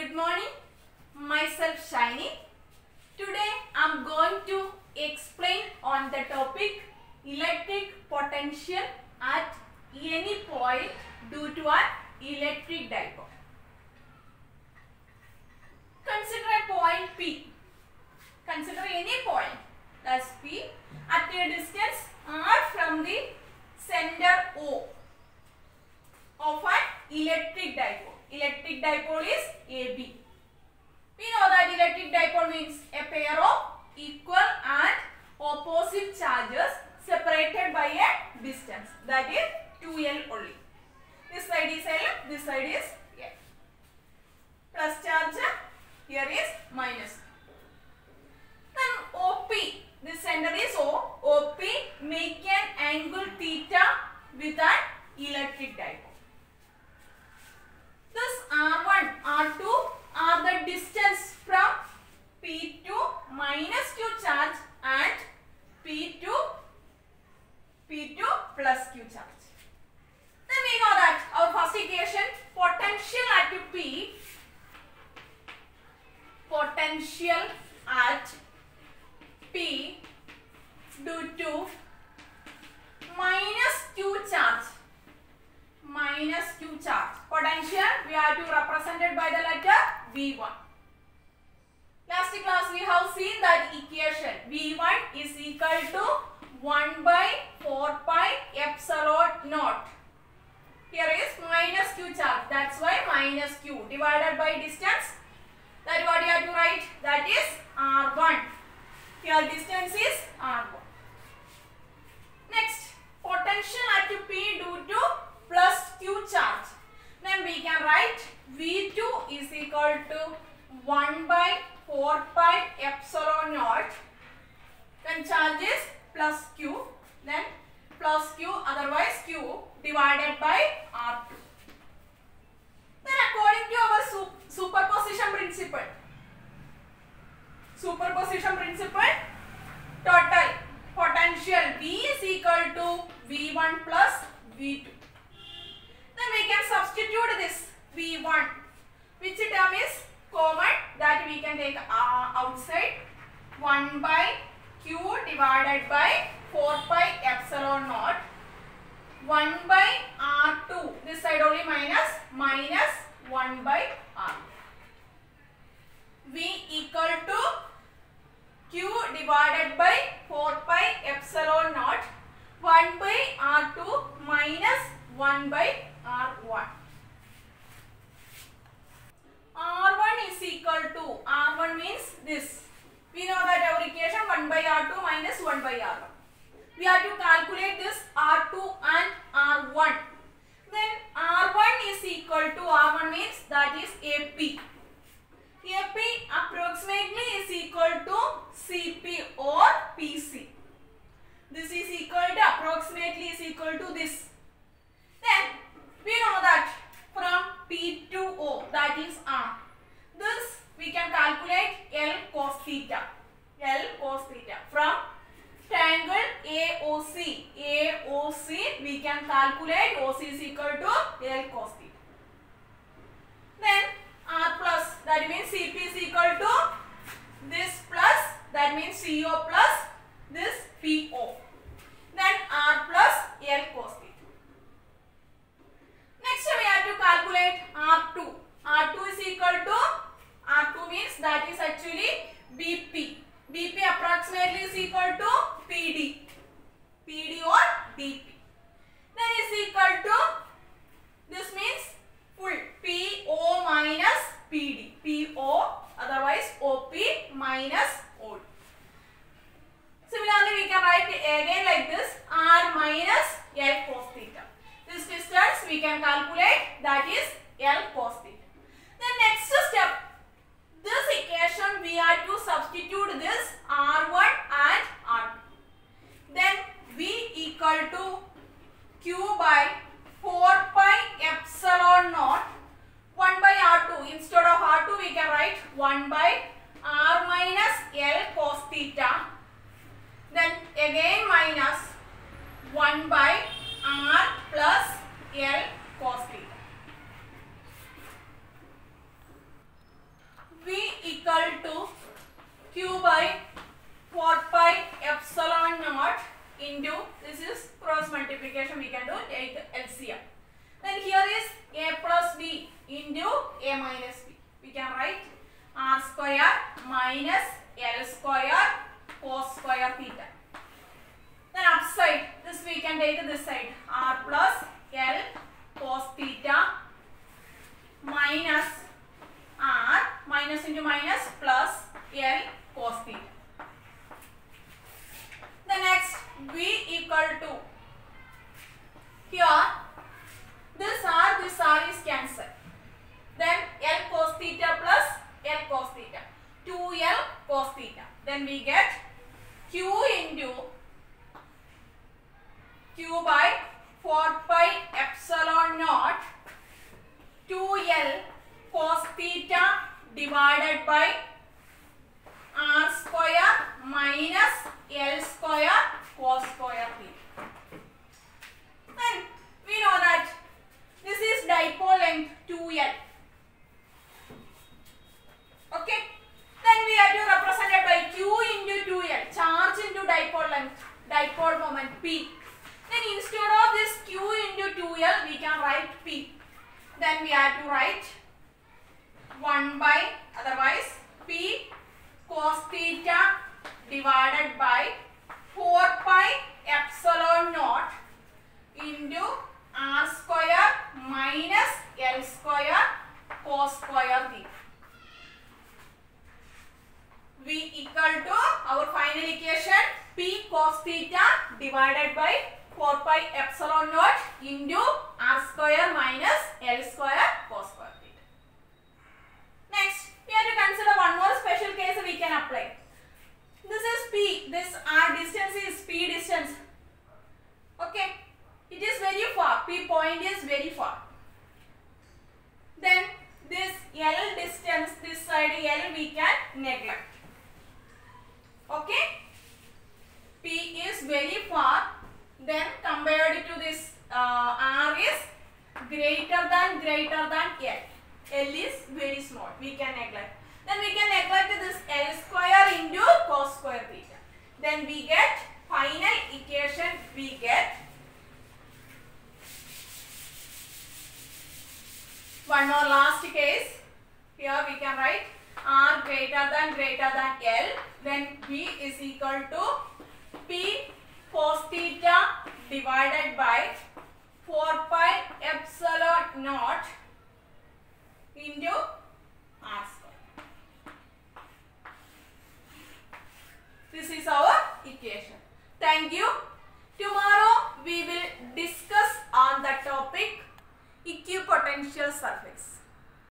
Good morning, myself Shiny. Today I am going to explain on the topic electric potential at any point due to an electric dipole. Consider a point P. Consider any point, that's P, at a distance r from the center O of an electric dipole. Electric dipole is AB. We know that electric dipole means a pair of equal and opposite charges separated by a distance, that is 2L only. This side is L, this side is L. Plus charge, here is minus. Then OP, this center is O. OP make an angle theta with an electric dipole. This R1, R2 are the distance from P to minus Q charge and P to plus Q charge. Then we know that our first equation, potential at P, potential at P due to minus Q charge. Minus Q charge. Potential we have to represent it by the letter V1. Last class we have seen that equation V1 is equal to 1 by 4 pi epsilon naught. Here is minus Q charge. That's why minus Q divided by distance. That is what you have to write. That is R1. Here distance is R1. Next, potential at P due to plus Q charge. Then we can write V2 is equal to 1 by 4 pi epsilon naught. Then charge is plus Q. Then plus Q, otherwise Q divided by R2. Then according to our superposition principle, total potential V is equal to V1 plus V2. Then we can substitute this V1. Which term is common? That we can take outside. 1 by Q divided by 4 pi epsilon naught. 1 by R2. This side only minus 1 by R. V equal to Q divided by 4 pi epsilon naught. 1 by R2 minus 1 by R1. R1 is equal to, R1 means this. We know that our equation 1 by R2 minus 1 by R1. We have to calculate this R2 and R1. Then R1 is equal to, R1 means that is AP. AP approximately is equal to CP or PC. This is equal to, approximately is equal to this. Then we know that from P to O, that is R. This we can calculate L cos theta. L cos theta. From triangle AOC. AOC we can calculate OC is equal to L cos theta. Then R plus, that means CP is equal to this plus, that means CO plus this PO. Then R plus L cos theta. Next we have to calculate R2. R2 is equal to, R2 means that is actually BP. BP approximately is equal to PD. PD or DP. Then is equal to, this means full PO minus PD. PO, otherwise OP minus OD. Similarly we can write again like this, R minus L cos theta. This distance we can calculate, that is L cos theta. The next step, this equation we have to substitute this R1 and R2. Then V equal to Q by 4 pi epsilon naught 1 by R2. Instead of R2 we can write 1 by R minus L cos theta. Then again minus 1 by R plus L cos theta. q by 4 pi epsilon naught into, this is cross multiplication, we can do, take LCM. Then here is a plus b into a minus b. We can write r square minus l square cos square theta. Then upside, this we can take this side, r plus l cos theta minus r, minus into minus, plus l cos theta. The next, v equal to, here this r is cancelled. Then l cos theta plus l cos theta, 2l cos theta. Then we get q into q by 4 pi epsilon naught 2l cos theta divided by r square minus l square cos square theta. Then we know that this is dipole length 2l. Okay. Then we have to represent it by q into 2l, charge into dipole length, dipole moment p. Then instead of this q into 2l, we can write p. Then we have to write 1 by, otherwise p cos theta divided by 4 pi epsilon naught into r square minus l square cos square theta. V equal to our final equation, p cos theta divided by 4 pi epsilon naught into r square minus l square cos square theta. Next, we have to consider one more special case we can apply. This is p, this r distance is p distance. Okay, it is very far, p point is very far. Then this l distance, this side l we can neglect. Okay, p is very far, then compared to this r is greater than l. L is very small, we can neglect. Then we can neglect this l square into cos square theta. Then we get final equation, we get one more last case. Here we can write r greater than l, then v is equal to p cos theta divided by 4 pi epsilon naught into r square. This is our equation. Thank you. Tomorrow we will discuss on the topic equipotential surface.